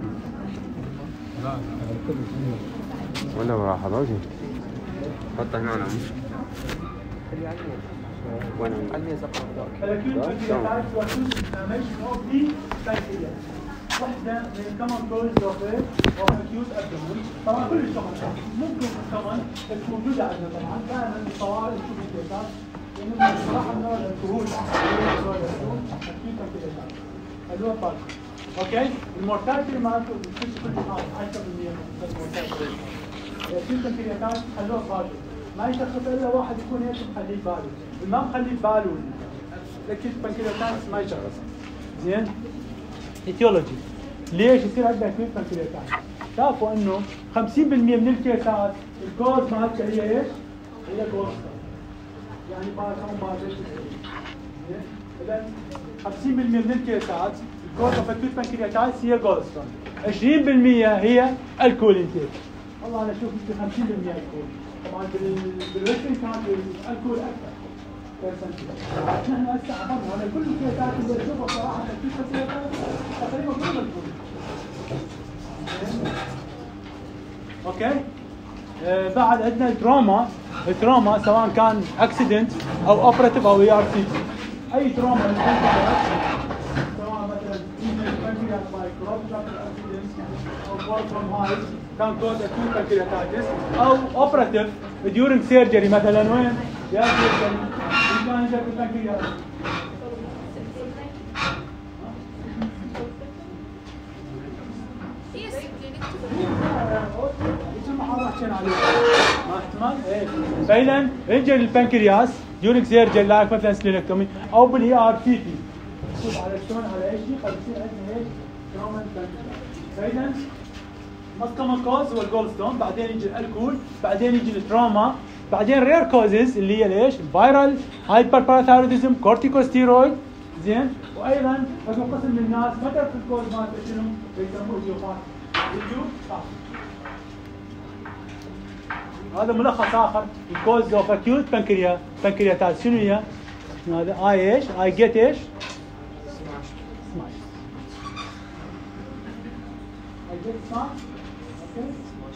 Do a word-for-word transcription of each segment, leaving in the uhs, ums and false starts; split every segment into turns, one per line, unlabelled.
ولا راح ضوجي حط هنا انا وانا علمي
واحدة من الكومن كولز اوف اوف اكيوت ابدومن. طبعا كل الشغل ممكن كمان موجودة عندنا طبعا دائما الطوارئ نشوف الكيسات لأنه بصراحة من الكهول اكيوت ابدومن اللي هو طارق. اوكي؟ المورتاليتي مالته بتصير كل حاجة عشرة بالمئة من المورتاليتي. الاكيوت ابدومن خلوه طارق. ما يشخص الا واحد يكون هيك مخليه بباله، ما مخليه بباله الاكيوت بانكرياتايتس ما يشخص. زين؟ ايتيولوجي ليش يصير عندنا اكيوت بانكرياتايتس؟ شافوا انه خمسين بالمئة من الكيسات الكوز مالتها هي ايش؟ هي جولستون. يعني باكون باجت اذا خمسين بالمئة من الكيسات الكوز اوف اكيوت بانكرياتايتس هي جولستون. عشرين بالمئة هي الكول انتيك. والله انا اشوف يمكن خمسين بالمئة الكول. طبعا بالويسترن كانت الكول اكثر. نحن هسه عبرنا على كل الكيسات اللي نشوفها صراحه اكيد تقريبا كلها الكول. اوكي؟ آه بعد عندنا التروما، التروما سواء كان اكسيدنت او اوبراتيف او اي ار سي تي. اي تروما سواء مثلا بانكرياس مايكروبيال اكسيدنت او فول فروم هايت كان كوز اكيوت بانكرياتايتس او اوبراتيف ديورنج سيرجري مثلا وين؟ يا سيرجري كان جاب البانكرياس. ما احتمال؟ ايه فاذا انجل البنكرياس ديورنج سيرجري لايك مثلا سبلينكتومي او بالاي ار سي تي. شوف على شلون على اي شيء قد يصير عندنا هيك تروما البنكرياس. فاذا most common cause هو الجولستون، بعدين يجي الالكول، بعدين يجي التروما، بعدين رير كوزز اللي هي ليش؟ الفيرال، هايبر باراثايرويدزم، كورتيكوستيرويد، زين؟ وايضا اكو قسم من الناس ما تعرف الكوز مالته شنو؟ بيسموه ايديوباث. ايديوباث. هذا ملخص اخر الكوز اوف اكيوت بانكريا بانكرياتايتس شنو هي؟ هذا اي ايش؟ اي جيت ايش؟ سماش. سماش. اي جيت سماش. اوكي.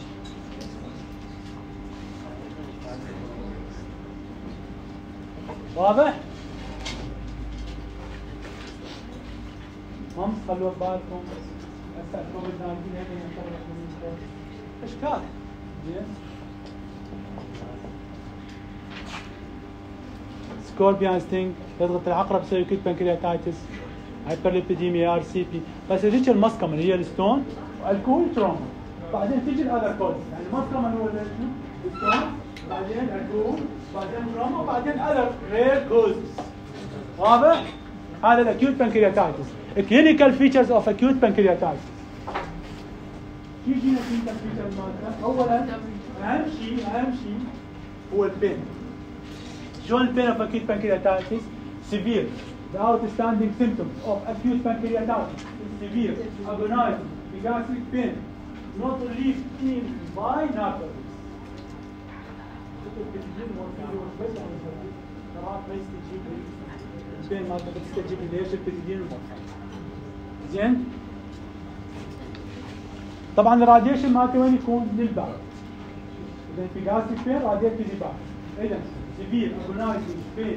واضح؟ مامس خلوها ببالكم هسه كوفيد تسعة عشر هيك يعتبر اشكال. زين؟ سكوربيان ستينج يضغط العقرب يسوي كيت بانكرياتايتس، هايبرليبيديميا ار سي بي. بس هذيك المسكمه اللي هي الستون والكول تروما. بعدين تيجي الاذر كوز، يعني المسكمه هو الستون، بعدين الكول، بعدين تروما، وبعدين اذر رير كوزز. واضح؟ هذا الاكيوت بانكرياتايتس. كلينيكال فيتشرز اوف اكيوت بانكرياتايتس. شو يجينا كلينيكال فيتشرز مالتها؟ اولا اهم شيء اهم شيء هو البين. شلون البين اوف اكيوت بانكرياتايتس؟ سيفير. The outstanding symptoms of acute pancreatitis is severe, agonizing, gastric pain, not relieved in by narcotics. البين ما بتستجيب ليش البيتيدين زين؟ طبعا الراديشن مالته وين يكون؟ للبعض. اذا في gastric pain radiate للبعض. اذا severe, agonizing pain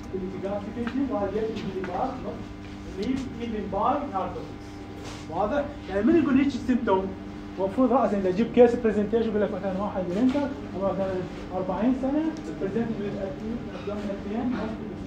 واضح؟ يعني من يقول هيك السيمتوم المفروض راسا اذا جيب كيس برزنتيشن يقول لك مثلا واحد ينتر عمره مثلا أربعين سنه برزنت بالابدومينال بين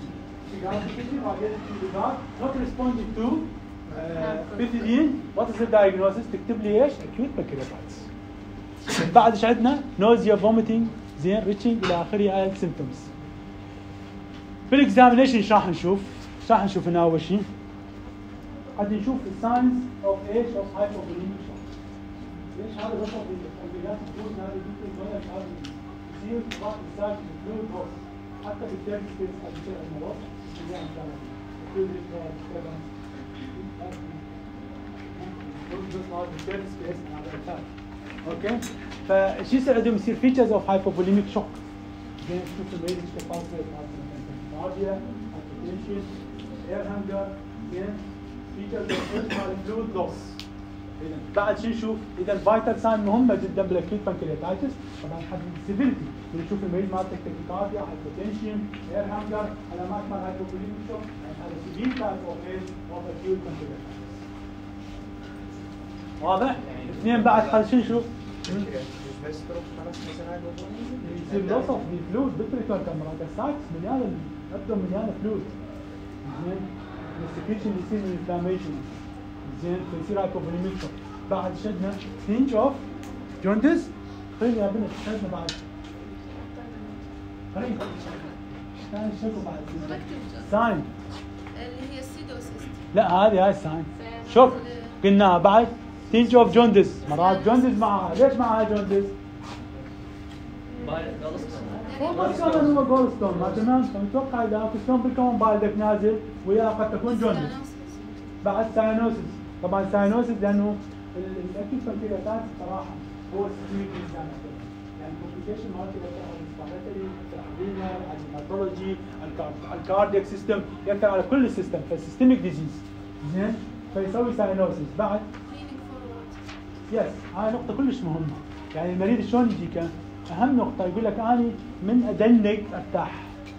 not responding to bethidine. what is the diagnosis؟ تكتب لي ايش؟ acute pancreatitis. بعد ايش عندنا؟ nausea, vomiting، زين، reaching الى اخره على السيمتومز. بالاكزامينيشن ايش راح نشوف؟ ايش راح نشوف هنا اول شيء؟ حتى نشوف الساينز اوف ايش؟ اوف هايبوفوليميك شوك. ليش هذا الوصف الانفجارات الفلوس هذا يمكن يغير هذا يصير ضغط السايد الفلويد بوس حتى بالتيرم سبيس قد يصير عندنا بوس زي ما كان فلويد ديستربنس اوكي؟ فشو يصير عندهم يصير فيتشرز اوف هايبوفوليميك شوك. زين شوف الميديك كاباسيتي cardia, hypertension, air hunger, then features of fluid loss. بعد شو نشوف؟ اذا الفايتال ساين مهمه جدا بالاكيوت بانكرياتايتس، طبعا نحدد السيفيرتي، بنشوف المريض مالته تكيكارديا، هايبوتنشن، اير هانجر، علامات مال هايبوكوليميك، هذا سيفير تايب اوف ايش؟ اوف اكيوت بانكرياتايتس. واضح؟ اثنين بعد خلينا شو نشوف؟ يصير لوس اوف فلويد بالبريتون كاميرات الساكس مليانه، الابدوم مليانه فلويد. زين السكريشن اللي يصير من الانفلاميشن، زين فيصير هايبوفوليميك. بعد شدنا ستينج اوف جوندس. خلينا يا بنت شدنا بعد خلينا ثاني شكو بعد ساين
اللي هي السيدوسيست.
لا هذه هاي الساين. شوف قلناها بعد ستينج اوف جوندس، مرات جوندس معها. ليش معها جوندس؟ هو بس كمان هو جول ستون، ما تمام؟ فنتوقع اذا اكو ستون بالكون بالك نازل وياه قد تكون جوندس. بعد ساينوسيس، طبعا ساينوسيس لانه الاكيوت بانكرياتايتس صراحه هو سيستميك انفلاماتوري، يعني الكومبليكيشن مالته ياثر على الريسبيراتوري، الادرينال، على الهيماتولوجي، الكاردياك سيستم، ياثر على كل السيستم، فالسيستميك ديزيز. زين؟ فيسوي ساينوسيس. بعد يس هاي نقطه كلش مهمه، يعني المريض شلون يجيك؟ اهم نقطه يقول لك اني من ادنك ارتاح.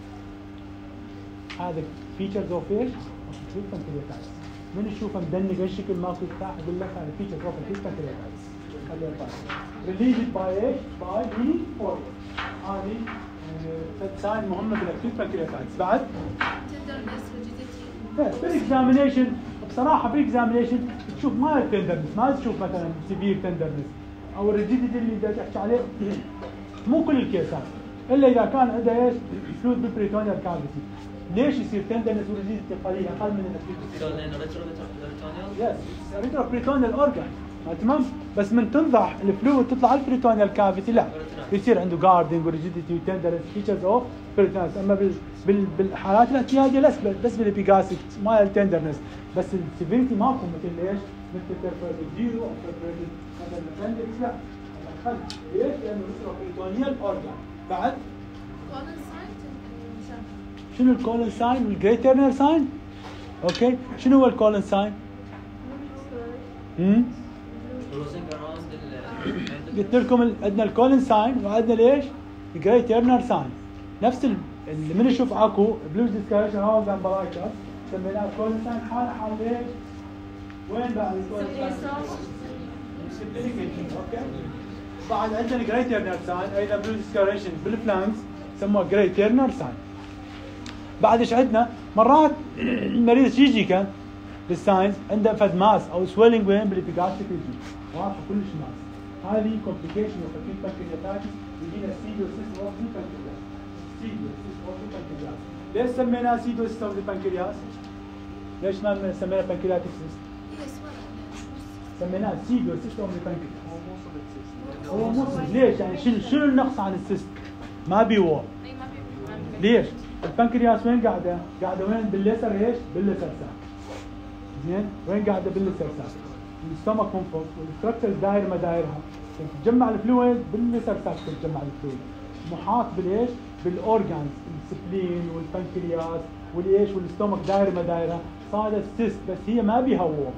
هذا فيتشرز اوف ايش؟ اوف بانكرياتايتس. من تشوفه مدنق اي شكل ماكو ارتاح يقول لك هذا فيتشرز اوف بانكرياتايتس. خليها باي ريليزد باي ايش؟ باي لي فورورد. هذه ساين مهمه بالاكيوت بانكرياتايتس. بعد
تندرنس ريجيديتي.
بالاكزامينيشن بصراحه بالاكزامينيشن تشوف ما تندرنس، ما تشوف مثلا سيفير تندرنس او الريجيديتي اللي بدك تحكي عليه. مو كل الكيسات الا اذا كان عنده ايش؟ فلويد بالبريتونيال كافيتي. ليش يصير تندرنس وريجيديتي قليله اقل من الاكيوت؟ يس ريترو بريتونيال اورجان تمام، بس من تنضح الفلويد تطلع على البريتونيال كافيتي لا يصير عنده جاردنج وريجيديتي وتندرنس فيتشرز اوف بريتونيال. اما بال بال بالحالات الاعتياديه بس بس بالابيجاسيك ما التندرنس، بس السيفيرتي ماكو مثل ليش؟ مثل بيرفوريتد زيرو او بيرفوريتد مثلا appendix لا خل. ليش؟ لانه ريترو بريتونيال اورجان. بعد شنو الكولن ساين والجري تيرنر ساين؟ اوكي شنو هو الكولن ساين؟ امم قلت لكم عندنا الكولن ساين وعندنا ليش؟ الجري تيرنر ساين. نفس اللي من نشوف اكو بلوز ديسكاريشن هاوس اند برايتر سميناه كولن ساين حال حال ليش؟ وين بعد الكولن ساين؟ اوكي بعد عندنا جري تيرنر ساين ايضا بلوز ديسكاريشن بالفلانكس سموه جري تيرنر ساين. بعد ايش عندنا؟ مرات المريض يجي كان بالساينس عنده فد ماس او سويلنج وين بالابيجاستيك ريجن واضحه كلش ماس. هذه كومبليكيشن اوف اكيوت بانكرياتايتس يجينا سيدوسيس اوف البنكرياس. سيدوسيس اوف البنكرياس. ليش سميناه سيدوسيس اوف البنكرياس؟ ليش ما سميناه بانكرياتيك سيست؟ سميناه سيدوسيس اوف البنكرياس. هو مو ليش؟ يعني شنو شنو النقص عن السيست؟ ما بي وول. ليش؟ البنكرياس وين قاعده؟ قاعده وين؟ بالليسر ايش؟ بالليسر ساك. زين؟ وين قاعده؟ بالليسر ساك. الستومك من فوق والستركتشر داير ما دايرها. تتجمع الفلويد بالليسر ساك تتجمع الفلويد. محاط بالايش؟ بالاورجانز، السبلين والبنكرياس والايش؟ والستومك داير ما دايرها. صارت سيست بس هي ما بيها وول.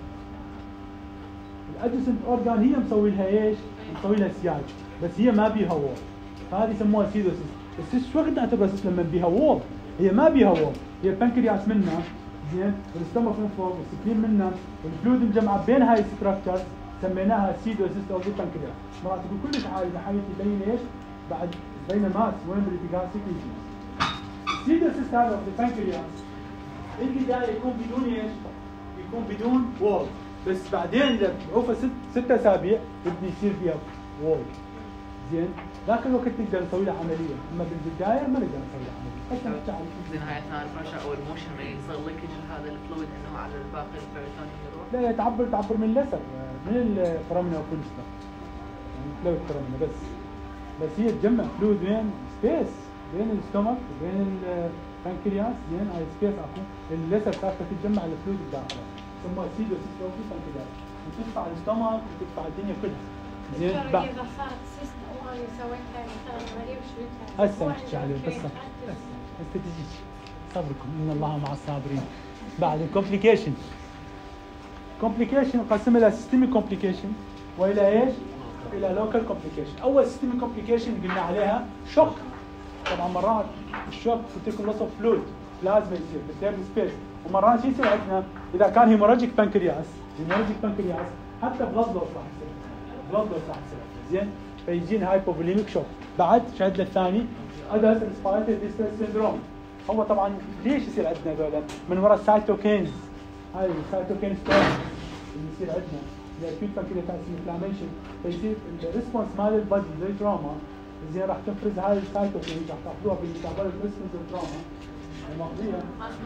الادجسنت اورجان هي مسوي لها ايش؟ مسوي لها سياج بس هي ما بيها وول. هذه يسموها سيدوسيس. السيست شو وقت نعتبرها سيست لما بيها وول؟ هي ما بيها وول، هي البنكرياس منها زين والستومك من فوق والسبلين منها والفلويد مجمعه بين هاي الستراكشرز سميناها سيدوسيس اوف البنكرياس. مرات يقول كلش عالي بحيث يبين ايش؟ بعد بين ماس وين بالابيجاستيك ريجن. السيدوسيس هذا اوف البنكرياس البدايه يكون بدون ايش؟ يكون بدون وول، بس بعدين اذا بعوفه ست ست اسابيع يبدا يصير فيها وول. زين؟ ذاك الوقت نقدر نسوي له عمليه، اما بالبدايه ما نقدر نسوي له عمليه. حتى نحكي على
زين هاي اثناء البرشا او الموشن ما يصير ليكج هذا الفلويد انه على الباقي البريتونيوم يروح؟
لا لا تعبر تعبر من اللسر من الفرامنا وكلشتا يعني فلويد فرامنا بس بس هي تجمع فلويد وين؟ سبيس بين الستومك وبين البنكرياس. زين هاي سبيس اكو اللسر ساكته تتجمع الفلويد الداخلي يسموها سيدوسيس اوف البنكرياس وتدفع الستومك وتدفع الدنيا كلها. زين بعد
اذا صارت سيست او انا سويتها مثلا عمليه وشويتها
هسه نحكي عليه بس هسه تجي صبركم ان الله مع الصابرين. بعد الكومبليكيشن كومبليكيشن نقسم الى سيستميك كومبليكيشن والى ايش؟ الى لوكال كومبليكيشن. اول سيستميك كومبليكيشن قلنا عليها شوك. طبعا مرات الشوك بتكون لوس اوف فلويد بلازما يصير بالديرم سبيس، ومرات يصير عندنا اذا كان هيموراجيك بانكرياس هيموراجيك بانكرياس حتى بلاد لوس راح يصير بلاد لوس راح يصير زين، فيجينا هايبوفوليميك شوك. بعد شهدنا الثاني ادلت ريسبيراتوري ديستريس سيندروم. هو طبعا ليش يصير عندنا هذول؟ من وراء السايتوكينز، هاي السايتوكين ستورم اللي يصير عندنا الاكيوت بانكرياتايتس انفلاميشن، فيصير الريسبونس مال البادي زي تروما زين راح تفرز هاي السايتوكين راح تاخذوها بالميتابوليك ريسبونس التروما المقضيه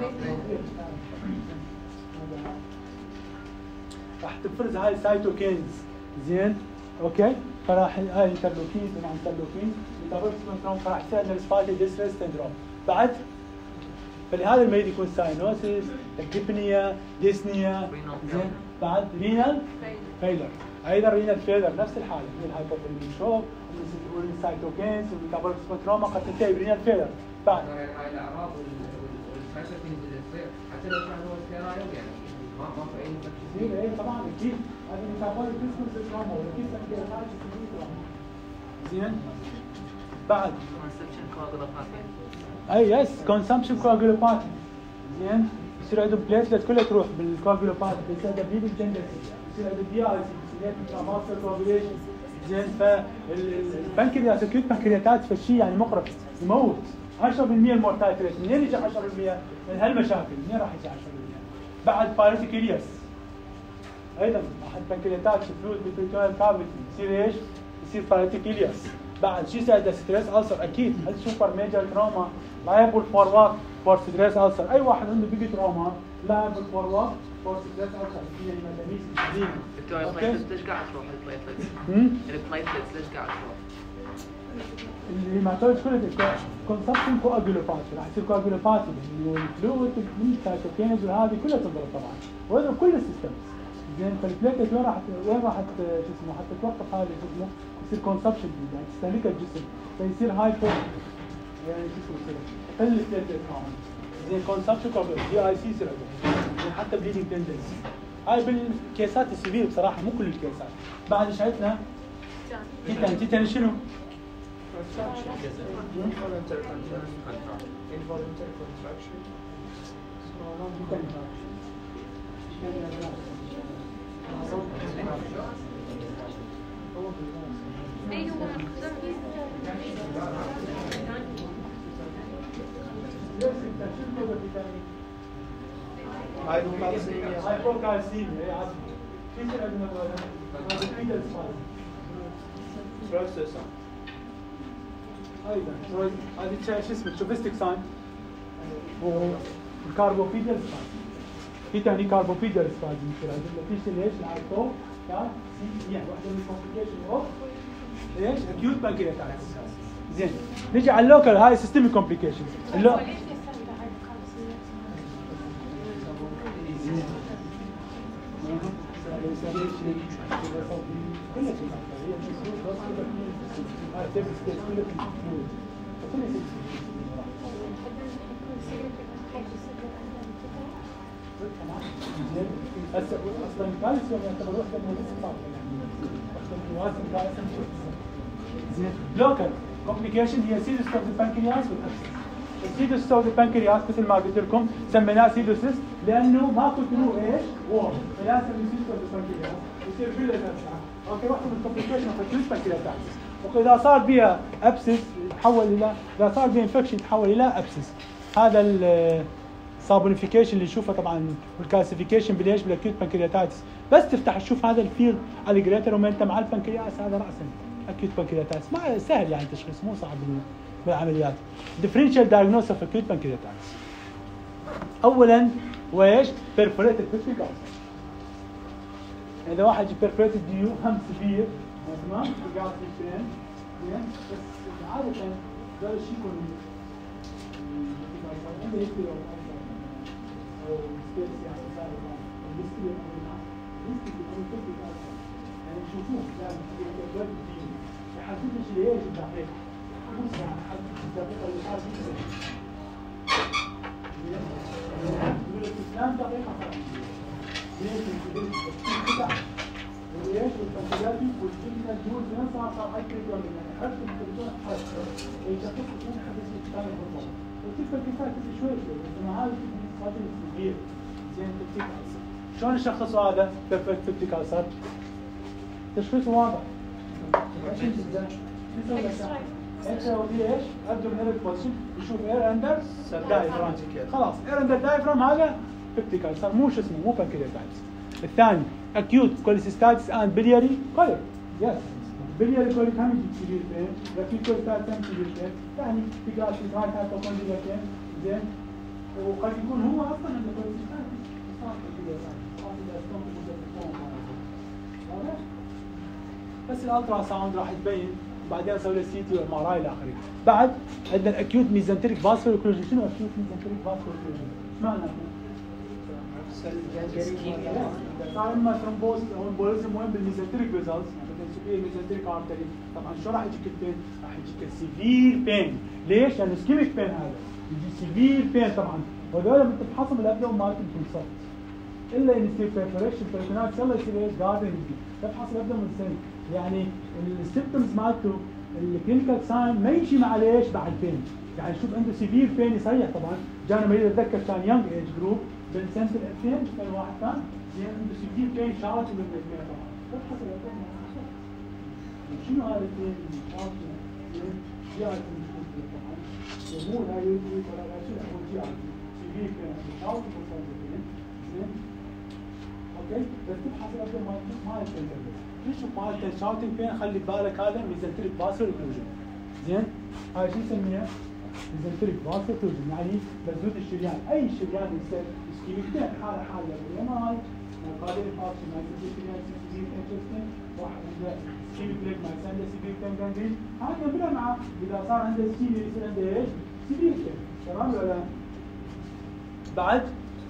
راح تفرز هاي السايتوكينز زين اوكي، فراح هاي انترلوكين مع انترلوكين ميتابوليك ريسبونس تروما فراح يصير عندنا ريسبيراتوري ديستريس سيندروم. بعد فلهذا المريض يكون ساينوسيس، تكيبنيا، ديسنيا، زين، بعد رينال فيلر، ايضا رينال فيلر نفس الحاله من الهايبوفوليميك شوك والسايتوكينز والميتابوليك تروما قد تنتهي برينال فيلر. بعد
هاي الاعراض والسايتوكينز اللي تصير حتى لو كان هو ستيرايد يعني ما ما في اي مشكله.
اي طبعا اكيد هذه الميتابوليك تروما واكيد بانكرياتايتس زين. بعد
كونسبشن كواغولوباثي
اي يس كونسامبشن كواغولوباثي زين، يصير عندهم بليتلت كلها تروح بالكواغولوباثي، بيصير عندهم بليدنج تندنسي، يصير عندهم دي اي سي، يصير انتراماسل كواغوليشن زين. فالبنكرياس اكيوت بانكرياتايتس فالشيء يعني مقرف يموت. عشرة بالمئة المورتاليتي ريت، منين يجي عشرة بالمئة؟ من هالمشاكل، منين راح يجي عشرة بالمئة؟ بعد بايروتيكيلياس ايضا واحد بانكرياتايتس فلويد بالبريتونيال كافيتي يصير ايش؟ يصير بايروتيكيلياس. بعد شو يساعد ستريس ألسر اكيد، هل سوبر ميجر تروما لايبل فور وات فور ستريس ألسر، اي واحد عنده بيجي تروما لايبل فور وات فور ستريس ألسر هي الميتاميز
بتوع البلايتلتس ليش قاعد تروح البلايتلتس؟ البلايتلتس ليش قاعد تروح؟
الهيماتويد كلها كونسبشن كواجولوباثي راح يصير كواجولوباثي والفلويد والسايتوكينز وهذه كلها تنضرب طبعا وهذا كل السيستمز زين. فالبليتلت وين راح وين راح شو اسمه حتى توقف هذا شو اسمه يصير كونسبشن يعني تستهلكها الجسم فيصير هايبو يعني شو اسمه يصير قل البليتلت كاونت زين. كونسبشن دي اي سي يصير عندهم حتى بليدنج تندنسي. هاي بالكيسات السيفير بصراحه مو كل الكيسات. بعد ايش عندنا؟ تيتان. تيتان شنو؟
involuntary contraction involuntary contraction
هايبوكالسيميا هايبوكالسيميا يا عزمي كيف عندنا هذا الفيتال سبايس
process
ايضا هذه شو اسمه شوفستيك ساين والكاربوفيدال سبايس. في ثاني كاربوفيدال سبايس يصير عندنا في شيء ليش الهايبو كالسيميا واحده من الكومبليكيشن اوف ليش اكيوت بانكرياتايتس. زين نجي على اللوكال هاي سيستميك كومبليكيشن. اللو هسه اصلا الكالسيوم يعتبر وحده من الاسباب يعني وزن الكالسيوم. زين لوكال كومبليكيشن هي سيدوس اوف البنكرياس والابسس. السيدوس اوف البنكرياس مثل ما قلت لكم سميناه سيدوسيس لانه ماكو ثرو ايش؟ وول فلازم السيدوس اوف البنكرياس يصير فيلا نفسها. اوكي واحده من الكومبليكيشن اوف الكيوت بانكرياتايتس. واذا صار بها ابسس يتحول الى اذا صار بها انفكشن يتحول الى ابسس. هذا السابونيفيكيشن اللي نشوفه طبعا والكالسيفيكيشن بالايش؟ بالاكيوت بانكرياتايتس. بس تفتح تشوف هذا الفيلد على الجريتر ومنت مع البنكرياس هذا راسا اكيوت بانكرياتايتس. ما سهل يعني تشخيص مو صعب بالعمليات. differential diagnosis of acute pancreatitis. اولا وايش؟ perforated peptic ulcer. اذا واحد يجي perforated ديو هم سبير تمام قاعد في الفرين زين بس عاده هذا الشيء يكون عنده هيستوري او سبيس يعني صار هيستوري او هيستوري يعني يشوفوه لازم يحدد لي ايش الدقيق مو ساعه يحدد الدقيقه اللي صار فيها يقول لك فلان دقيقه ليش القطع وليش والفانتيلاتي والكيميكال جول زين صار صار هاي كريتون يعني حرف الكريتون حرف يشخص اثنين حدث ثاني بالضبط وتلك الكفاءة تجي شوي شوي بس مع هذا صار كبير زين تبتيك ألسر شلون يشخصوا هذا بيرفكت تبتيك ألسر؟ تشخيصه واضح ايش نسوي؟ اكس راي ايش؟ ابدومينال بوزيشن يشوف اير اندر دايفرام خلاص اير اندر دايفرام هذا بيبتيك ألسر مو شو اسمه مو بانكرياتايتس الثاني اكيوت كوليسيستايتس اند بلياري كوليك يس بلياري كوليك هم يجي كبير فين اكيوت كوليسيستايتس هم كبير فين يعني في جاش في هاي هايبوكوندريا فين زين وقد يكون هو اصلا عنده كوليسيستايتس صار كده بس الالترا ساوند راح تبين وبعدين نسوي له سي تي وام ار اي الى اخره. بعد عندنا الاكيوت ميزنتريك فاسكولار اوكلوجن شنو اكيوت ميزنتريك فاسكولار اوكلوجن؟ ايش معنى؟ صار اما ثرومبوز او امبوليزم وين بالميزنتريك ريزلتس مثلا سوبير ميزنتريك ارتري طبعا شو راح يجيك البين؟ راح يجيك السيفير بين ليش؟ لانه سكيميك بين هذا يجي سيفير بين طبعا وهذول بتفحصهم الابدوم مالتهم يكون صفر الا ان يصير بريفريشن بريتونات يلا يصير ايش؟ جاردن تفحص الابدوم السني يعني السيمبتومز مالته الكلينيكال ساين ما يمشي مع ليش مع البين يعني شوف عنده سيفير بين يصيح طبعا جانا مريض اتذكر كان يونج ايج جروب بين سنه ألفين كان واحد كان زين عنده سيفير بين شارت من البين طبعا تفحص الابدوم شنو هذا البين شارت زين جي اي تي طبعا مو هاي ولا لا شنو هو جي اي تي سيفير بين شارت من البين زين اوكي بس تبحث الابدوم ما يمكن نشوف مالته شاوتنج بين خلي بالك هذا ميزنتريك فاسكولار اوكلوجن زين هاي شو نسميها؟ ميزنتريك فاسكولار اوكلوجن يعني مسدود الشريان اي شريان يصير اسكيميك حاله حاله الام اي مقابل فاكشن ما يصير شريان سيفير انترستين واحد عنده اسكيميك ليك ما يصير عنده سيفير تنجنجين هذا بلا مع اذا صار عنده سيفير يصير عنده ايش؟ سيفير تمام ولا بعد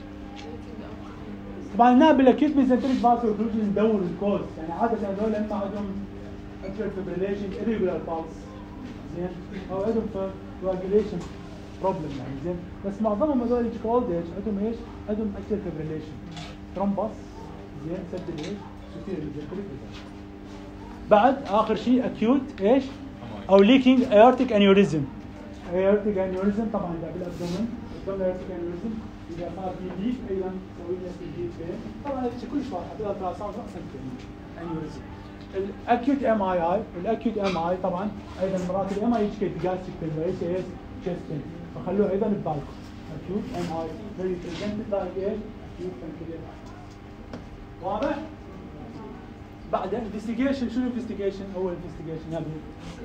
طبعا هنا بالاكيوت ميزنتريك فاسكولار اوكلوجن ندور الكوز يعني عاده هذول اما عندهم اتريال فيبريليشن irregular pulse زين او عندهم coagulation بروبلم يعني زين بس معظمهم هذول يجيك اولد ايج عندهم ايش؟ عندهم اتريال فيبريليشن ترومبس زين سد ايش؟ سوبير ميزنتريك بعد اخر شيء اكيوت ايش؟ او ليكينج ايورتيك انيوريزم ايورتيك انيوريزم طبعا اذا بالابدومن قلنا ايورتيك انيوريزم اذا صار في ليك ايضا نسوي له سي دي بين طبعا هذا كلش واضح بالالترا ساوند راسا انيوريزم الاكيوت ام اي اي الاكيوت ام اي طبعا ايضا مرات الام اي يجيك جاستريك بين وليس ايش تشست بين فخلوه ايضا ببالكم اكيوت ام اي فيري بريزنتد لايك ايش اكيوت بانكرياتايتس واضح؟ بعد انفستيجيشن شنو انفستيجيشن؟ هو انفستيجيشن يبي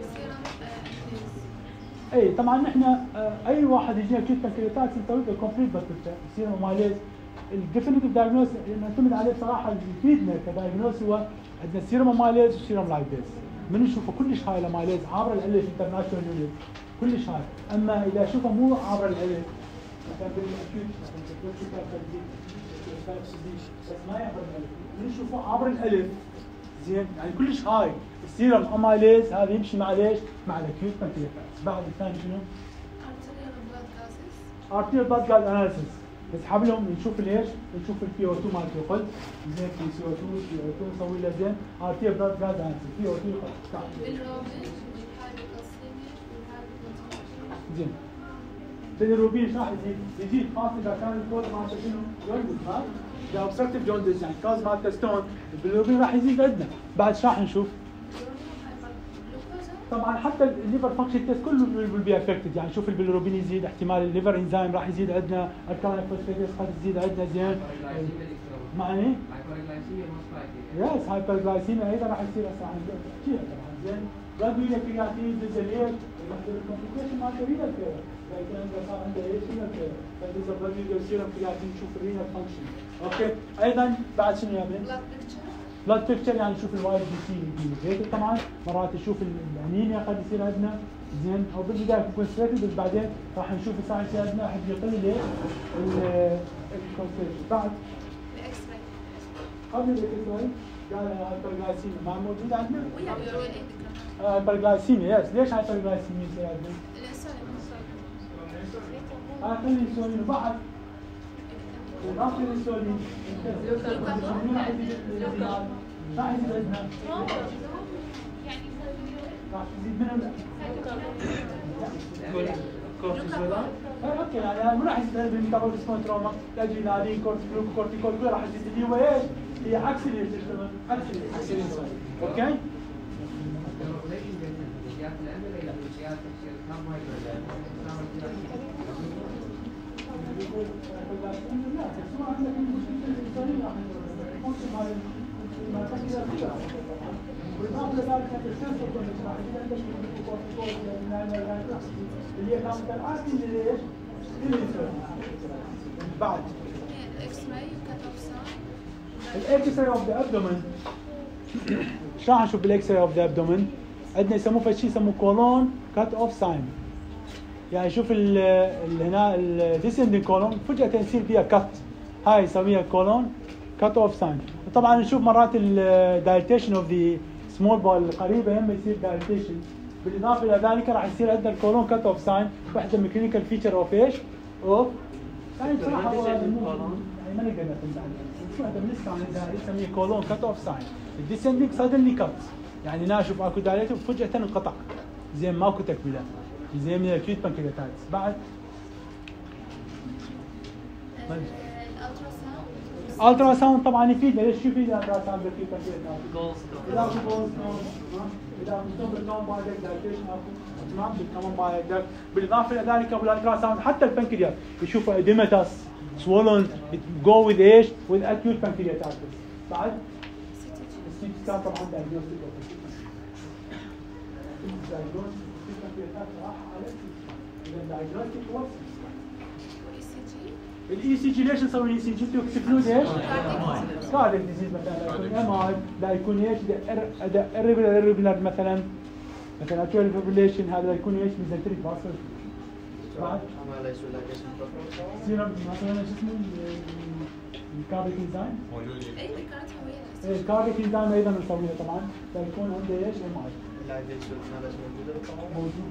اي طبعا نحن اي واحد يجي اكيوت بانكرياتايتس نسوي له كومبليت بلاد بيكتشر يصير ماليز الديفينيتيف دايجنوز نعتمد عليه صراحه اللي يفيدنا كدايجنوز هو عندنا سيروم ماليز وسيروم لايبيز من نشوفه كلش هاي لماليز عابر الالف انترناشونال يونت كلش هاي اما اذا اشوفه مو عابر الالف مثلا بالاكيوت بس ما يعبر الالف من نشوفه عابر الالف زين يعني كلش هاي السيروم اماليز هذا يمشي مع ليش؟ مع الاكيوت بانكرياتايتس بعد الثاني شنو؟ ارتيريال بلاد جاز اناليسيس نسحب لهم نشوف ليش؟ نشوف البي او اتنين مالته يقل زين بي سي او اتنين بي او اتنين نسوي له زين ارتيريال بلاد جاز اناليسيس بي او اتنين زين بالروبين ايش راح يزيد؟ يزيد خاصه اذا كان الكود مالته شنو؟ جوندس ها؟ اذا اوبستركتيف جوندس يعني كاز مالته ستون بالروبين راح يزيد عندنا بعد ايش راح نشوف؟ طبعا حتى الليفر فانكشن تيست كله will be affected يعني شوف البيليروبين يزيد احتمال الليفر انزيم راح يزيد عندنا الكالين فوسفاتيز قد تزيد عندنا زين معني؟ يس هايبرغلايسيميا ايضا راح يصير هسه عن كثير طبعا زين راديولار كرياتين ديزليت الكومبليكيشن مالته رينال فيلر لكن اذا صار عنده ايش رينال فيلر فاذا راديولار سيرم كرياتين نشوف الرينال فانكشن اوكي ايضا بعد شنو يعمل؟ بلاد بيكتشر يعني نشوف الواي بي سي هيك طبعا مرات نشوف الانيميا قد يصير عندنا زين او بالبدايه يكون ستريتد بس بعدين راح نشوف ساعه يصير عندنا واحد يقل ليه الكونسنتريشن بعد
الاكس راي
قبل الاكس راي قال هايبرغلايسيميا ما موجود عندنا؟ هايبرغلايسيميا يس ليش هايبرغلايسيميا يصير عندنا؟
الانسولين
اه خلي الانسولين بعد بالإضافة للسولين شنو راح يزيد الانزلاق؟ راح يزيد عندنا راح تزيد منهم كورتيزولات اوكي يعني مو راح يزيد بالميتابوليك اسمه تروما الادرينالين كورتيكول كله راح يزيد اللي هو ايش؟ هي عكس اللي تشتغل عكس عكس الانسولين اوكي؟ بالإضافة لذلك السنسور اللي هي كانت الآن ليش؟ بعد
اكس راي وكات اوف ساين.
الاكس راي اوف ذا ابدومن شو راح نشوف بالاكس راي اوف ذا ابدومن؟ عندنا يسموه في شيء يسموه كولون كات اوف ساين. يعني شوف ال هنا الديسندنج كولون فجأة يصير فيها كات، هاي يسميها كولون كات اوف ساين. طبعا نشوف مرات الدايليتيشن اوف ذا سمول بول القريبه هم يصير دايليتيشن. بالاضافه الى ذلك راح يصير عندنا الكولون كات اوف ساين، واحده من الكلينيكال فيتشر اوف ايش؟ اوف يعني بصراحه هو يعني ما نقدر نعتمد عليه، شو واحده من الساين نسميه كولون كات اوف ساين. الديسندنج سادنلي كات يعني ناشوف اكو دايليتيشن وفجاه انقطع زين ماكو تكمله زين من الاكيوت بانكرياتايتس. بعد الترا ساوند طبعا يفيدنا، ليش شو يفيد الترا ساوند بالاكيوت بانكرياتايتس؟ اذا في جولد ستون اذا في ستون بالكون بايدك دايليتيشن اكو تمام بالكون بايدك. بالاضافه الى ذلك بالالترا ساوند حتى البنكرياس يشوفوا اديماتس سوولن جو وذ ايش؟ وذ اكيوت بانكرياتايتس. بعد السي تي سكان طبعا دايجنوستيك الاي سي جي ليش نسوي الاي سي جي؟ تو اكسكلود ايش؟ كارديك ديزيز مثلا لا يكون ام اي لا يكون ايش؟ irregular irregular مثلا مثلا اتريال فيبريليشن هذا يكون ايش؟ ميزنتريك فاسل. بعد سيرم مثلا شو اسمه الكارديك انزايم
اي كانت هويه
الكارديك انزايم ايضا نسويه طبعا لا يكون عنده ايش؟ ام اي موجود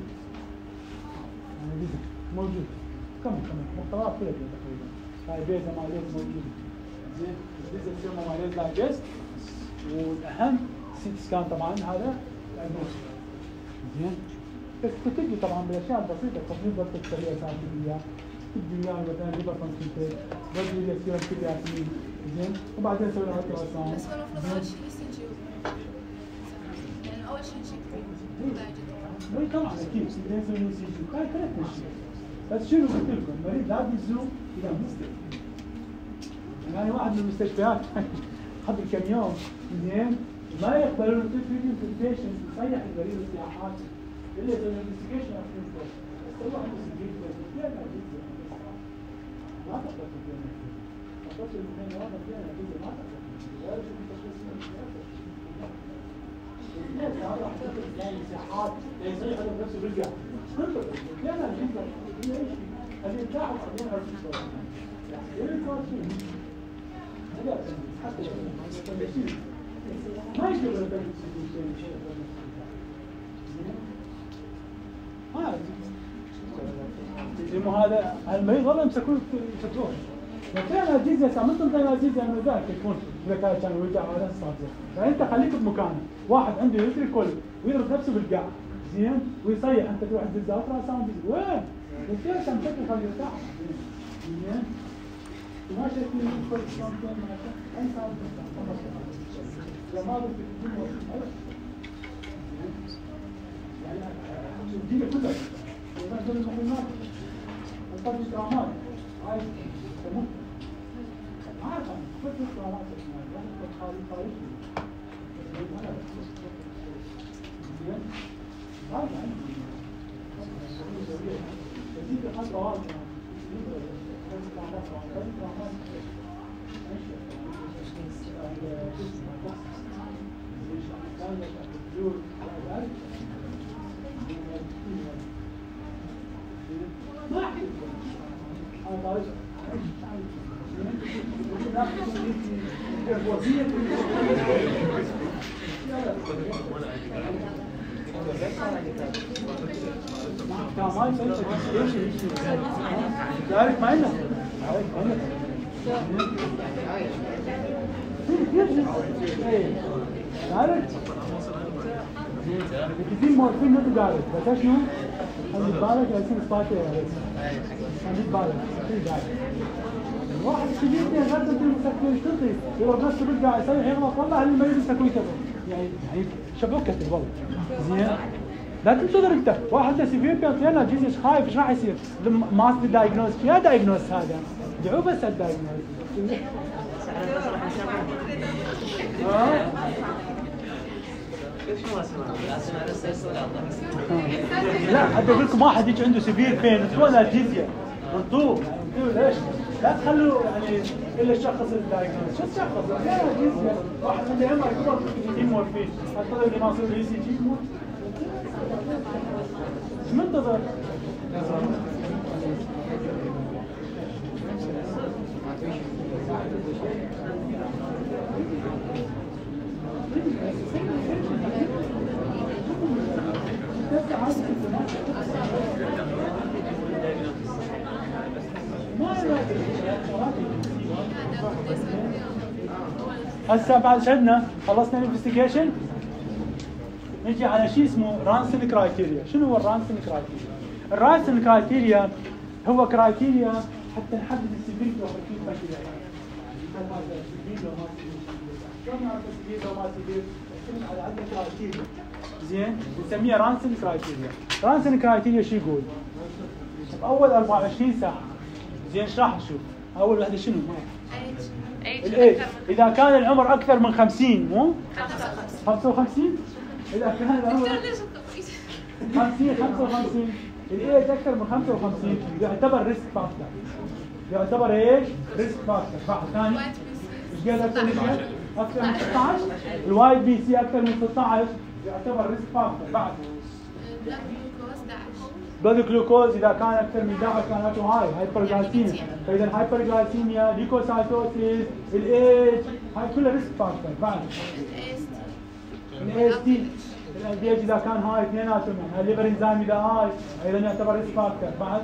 موجود كم كم محتوى كله تقريبا هاي بيتا ماليز موجوده زين الجزء السيرمو ماليز لايجست والاهم سي تي سكان طبعا هذا زين بس بتجي طبعا بالاشياء البسيطه التصميم بس السريع ساعتين تبدي وياه مثلا ليفر كونسنتريت بدي لي سيرم كرياتين زين وبعدين نسوي لها الترا ساوند.
بس هو المفروض اول شيء يسجل يعني اول شيء نشيك
اي طبعا اكيد لازم يسجل هاي ثلاث اشياء. بس شنو قلت لكم المريض لا بيزوم اذا مستشفى. يعني واحد من المستشفيات قبل كم يوم زين ما يقبلون تفيديو كونسلتيشن يصيح المريض السياحات الا اذا الانفستيجيشن بس طلع انفستيجيشن فيها جزء ما تقدر تفيد فقط الاثنين واحد فيها جزء ما تقدر تفيد لا يجب التشخيص من السياسه. الناس هذا حتى يعني سياحات يصيح هذا بنفسه برجع لا لا جدا هي ايش هذه تاخذ بعدين على الصوره يعني ايه صار شيء هذا حتى ما يقدر يقدر شيء ها هذا المريض والله يمسكون يمسكون وكان الجيزه مثل زي الجيزه انه ذاك يكون اذا كان كان يرجع على الصوت يعني انت خليك بمكانه واحد عنده يترك كل ويضرب نفسه بالقاع زين ويصيح انت تروح تدز الترا ساوند وين؟ وكيف كان شكله خليه يرتاح زين وما شايفين كل شلون كان معك اي ساوند لما هذا يعني الدنيا كلها وما دول المهمات الطبي الكرامات عايز تموت عارف كل الكرامات واحد خارج خارج زين عارف يزيد حتى واحد ما احكي انا طالب كمان تعرف معنا عارف؟ كثير مورفين ما تقارب بس شنو؟ خلي بالك يصير سباكي خلي بالك خلي بالك واحد كبير غير تدري مسكين تطي يروح نفسه بيرجع يصيح يغلط والله اللي ما يبي يسكوي كذا يعني يعني شبكة والله زين لا تنتظر انت واحد سيفير بيانتينا جيزيش خايف ايش راح يصير؟ ما في دايجنوز يا دايجنوز هذا دعوه بس الدايجنوز لا حتى اقول لكم واحد يجي عنده سيفير بين انتوا الجيزيا انطوه انتوا ليش؟ لا تخلوا يعني الا الشخص الدايجنوز شو الشخص؟ لا جيزيا واحد من اللي عمره يكبر في مورفين حتى اللي ما يصير اي سي جي يموت ايش منتظر؟ هسه بعد ايش عندنا؟ خلصنا الانفستيجيشن نجي على شيء اسمه رانسن كرايتيريا، شنو هو الرانسن كرايتيريا؟ الرانسن كرايتيريا هو كرايتيريا حتى نحدد السيفيريتي اوف اكيوت بانكرياتايتس. هل هذا سيفير لو ما سيفير؟ شلون نعرف سيفير لو ما سيفير؟ نعتمد على عدة كرايتيريا. زين؟ نسميها رانسن كرايتيريا. رانسن كرايتيريا شو يقول؟ بأول أربعة وعشرين ساعة. زين ايش راح نشوف؟ أول وحدة شنو؟ الايج. إذا كان العمر أكثر من خمسين مو؟ خمسة وخمسين؟ إذا كان العمر خمسين خمسة وخمسين الايج أكثر من خمسة وخمسين يعتبر ريسك فاكتور. يعتبر ايش؟ ريسك فاكتور. واحد ثاني ايش قال أكثر من كم؟ أكثر من ستة عشر. الواي بي سي أكثر من ستة عشر يعتبر ريسك فاكتور. بعد بلد جلوكوز اذا كان اكثر من أحد عشر كانت هاي هايبرجلايسيميا، فاذا الهايبرجلايسيميا ليكوسايتوسيس الايج هاي كلها ريسك فاكتور. بعد الاي اس تي الدي اتش اذا كان هاي اثنيناتهم يعني الليفر انزيم اذا هاي ايضا يعتبر ريسك فاكتور. بعد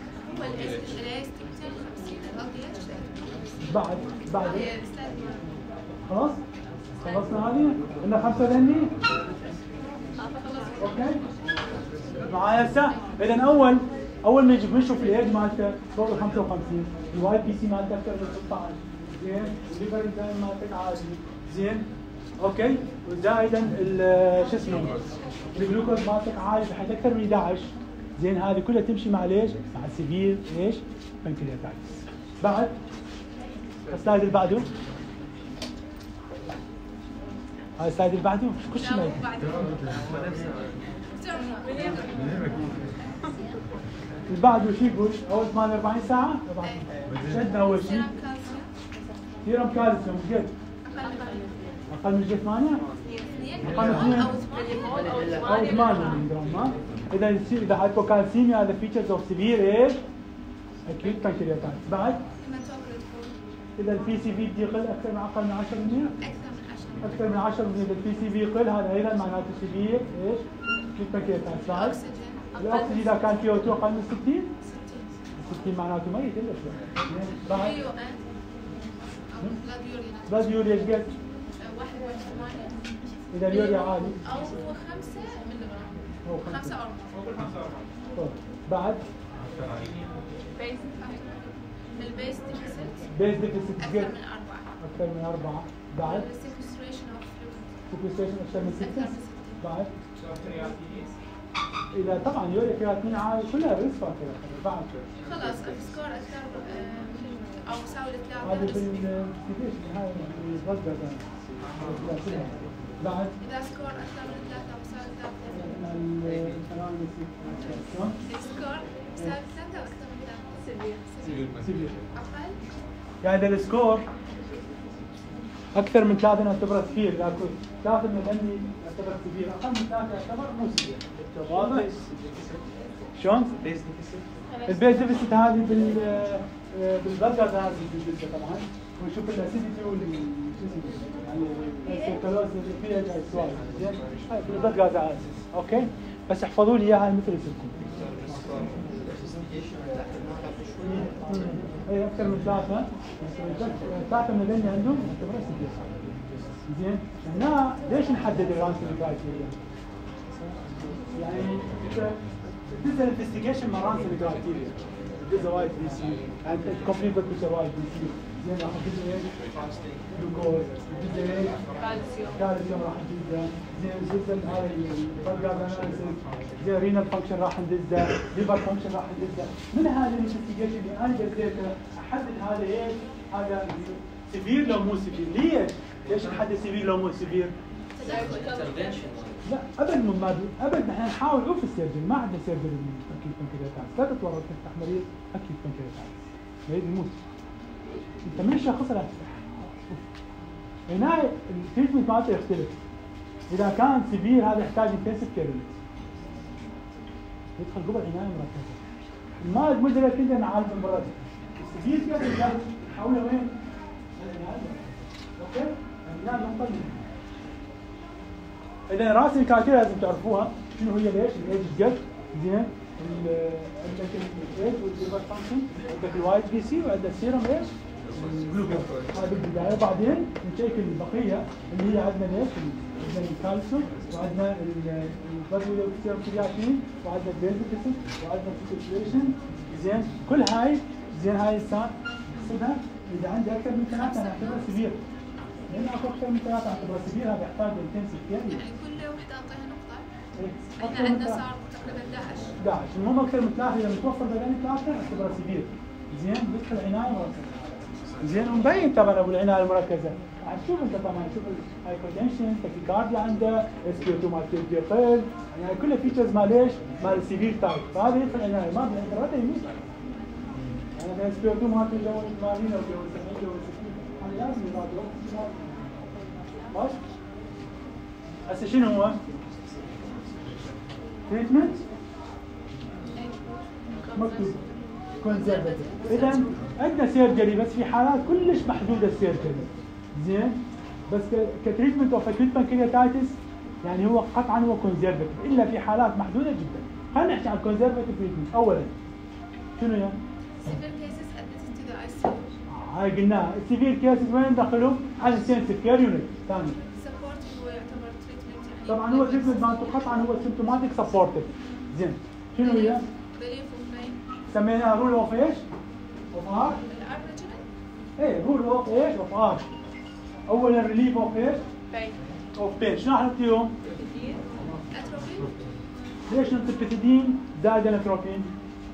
بعد بعد خلاص خلصنا هذه عندنا خمسه ثاني اوكي معايا هسه. اذا اول اول ما نجي بنشوف الايج مالته فوق ال خمسة وخمسين، الواي بي سي مالته اكثر من ستة عشر، زين، الليفر انزيم مالتك عادي، زين، اوكي، وزائدا شو اسمه الجلوكوز مالتك عالي بحيث اكثر من أحد عشر، زين، هذه كلها تمشي مع ليش؟ مع سيفير ايش؟ بنكرياتايتس. بعد السلايد اللي بعده هاي السلايد اللي بعده كل شيء ما اللي بعده شو يقول؟ اول ثمانية وأربعين ساعة ايش عندنا اول شيء؟ سيرم كالسيوم قد؟ اقل من ثمانية؟ اقل من اثنين او ثمانية ملي جرام. اذا اذا هايبوكالسيميا هذا فيتشرز اوف سيفير ايش؟ اكيوت بانكرياتايتس. بعد اذا البي سي في يقل اكثر من اقل من عشرة بالمئة؟ اكثر من عشرة بالمئة. اذا البي سي في يقل هذا ايضا معناته سيفير ايش؟ اكيوت بانكرياتايتس. بعد الاكسجين اذا كان فيه أو اقل من ستين ستين معناته ميت الا شوي. بعد بلاد يوريا ايش قد؟
واحد وثمانين
اذا اليوريا عالي
او خمسة ملي جرام
او
خمسة أربعة.
بعد
البيس ديفيسيت
بيز ديفيسيت
أكثر
قد؟
من أربعة.
اكثر من أربعة. بعد
السيكوستريشن أوف فلويد
سيكوستريشن اكثر من ستة. بعد اذا طبعا يوريا كرياتين عالي كلها ريسك فاكتور. بعد
خلاص السكور أكثر أو مساوي لثلاثة.
هذا بالانفستيجيشن هاي الضجة كانت. بعد
إذا سكور أكثر من ثلاثة أو مساوي ثلاثة. السكور مساوي ثلاثة أو أكثر من ثلاثة.
سيفير.
أقل
يعني اذا السكور اكثر من ثلاثة نعتبره سفير، لكن ثلاثة من الأمني نعتبره سفير، اقل من ثلاثة يعتبر مو سفير. واضح؟ شلون؟ البيز ديفيسيت هذه بال بالبرجر هذه بالجلده طبعا، ونشوف الاسيديتي وال شو اسمه يعني السكروز فيها جاي سؤال زين هاي بالبرجر على اساس اوكي، بس احفظوا لي اياها مثل اسمكم. اي اكثر من ثلاثه ثلاثه من اللي عندهم نعتبرها سيفير. زين هنا ليش نحدد الرانسل كرايتيريا؟ يعني تنزل انفستيجيشن مع رانسل كرايتيريا تدز وايد بي سي يعني كومبليت بيكتشر وايد بي سي زين راح تدز ايش؟ جلوكوز تدز ايش؟
كالسيوم
كالسيوم راح ندزه زين زين هاي البلد اناليسيس زين رينال فانكشن راح ندزه ليفر فانكشن راح ندزه من هذه الانفستيجيشن اللي انا جزيته احدد هذا ايش؟ هذا سيفير لو مو سيفير ليش؟ ليش نحدد سيفير لو مو سيفير؟ لا ابد من ما ابد نحن نحاول اوف السيرجن ما عندنا سيرجن اكيد بنكرياتايتس لا تتورط تفتح مريض اكيد بنكرياتايتس مريض يموت انت من الشخص لا تفتح هنا التريتمنت مالته يختلف اذا كان سيفير هذا يحتاج انتنسيف كير يدخل قبل عنايه مركزه المرض مدرك كنت نعالج المرض السيفير كير نحوله وين؟ العنايه اوكي؟ العنايه نقل اذا راس الكرايتيريا لازم تعرفوها شنو هي ليش؟ الايج جد زين عندك الايج والليفر فانكشن عندك الوايت بي سي وعندك السيرم ايش؟ الجلوكوز هذه البدايه بعدين نشيك البقيه اللي هي عندنا ليش؟ عندنا الكالسيوم وعندنا البلد سيرم كرياتين وعندنا البيزيكسين وعندنا السيتويشن زين كل هاي زين هاي الساعه نحسبها اذا عندي اكثر من ثلاثه نعتبرها سيفير لان اكو اكثر من ثلاثه نعتبرها سيفير هذا يحتاج انتنسيف كير
يعني كل وحده اعطيها نقطه.
إيه.
احنا عندنا صار تقريبا احد عشر.
احد عشر المهم اكثر من ثلاثه اذا متوفر بدل ثلاثه نعتبرها سيفير زين بيدخل عنايه مركزه زين ومبين طبعا ابو العنايه المركزه شوف انت طبعا شوف الهايبرتنشن تاكيكارديا عنده اس بي تو مالته يقل يعني كلها فيتشرز مال ايش؟ مال السيفير تايب فهذا يدخل عنايه ما بالانترات يموت يعني اس بي تو مالته جو ثمانين او جو سبعين جو ستين هذا لازم يراجعوه ماشي هسه شنو هو؟ تريتمنت مكتوب كونزرفتيف اذا عندنا سيرجري بس في حالات كلش محدوده السيرجري زين بس كتريتمنت اوف اكيوت بانكرياتايتس يعني هو قطعا هو كونزرفتيف الا في حالات محدوده جدا خلينا نحكي عن كونزرفتيف تريتمنت اولا شنو يعني؟
سيفير كيسز ادت تو ذا اي سي يو.
هاي قلناها السيفير كيسز وين دخلوا؟ على الانتنسيف كير يونت ثاني
سبورت هو يعتبر تريتمنت يعني
طبعا هو تريتمنت مالته قطعا هو سيمتوماتيك سبورتيف زين شنو هي؟
ريليف اوف بين
سميناها رول اوف ايش؟ اوف ار؟
الار ريجيمنت
ايه رول اوف ايش؟ اوف ار اولا ريليف اوف ايش؟
بين
اوف بين شنو راح نعطيهم؟
اتروفي
ليش نعطي بيتيدين زائد الاتروبين؟